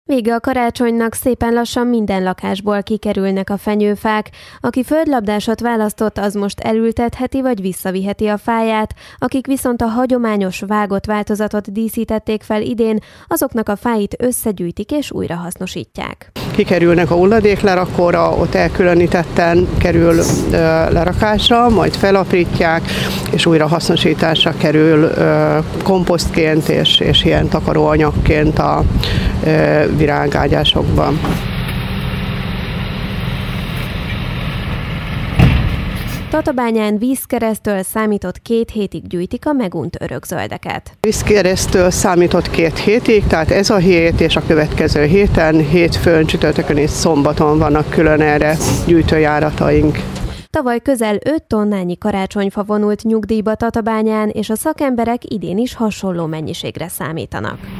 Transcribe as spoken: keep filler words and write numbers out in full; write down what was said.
Vége a karácsonynak, szépen lassan minden lakásból kikerülnek a fenyőfák. Aki földlabdásot választott, az most elültetheti vagy visszaviheti a fáját, akik viszont a hagyományos vágott változatot díszítették fel idén, azoknak a fáit összegyűjtik és újrahasznosítják. Kikerülnek a hulladéklerakóra, ott elkülönítetten kerül ö, lerakásra, majd felaprítják, és újrahasznosításra kerül ö, komposztként és, és ilyen takaróanyagként a ö, virágágyásokban. Tatabányán vízkeresztől számított két hétig gyűjtik a megunt örökzöldeket. Vízkeresztől számított két hétig, tehát ez a hét és a következő héten, hétfőn, csütörtökön és szombaton vannak külön erre gyűjtőjárataink. Tavaly közel öt tonnányi karácsonyfa vonult nyugdíjba Tatabányán, és a szakemberek idén is hasonló mennyiségre számítanak.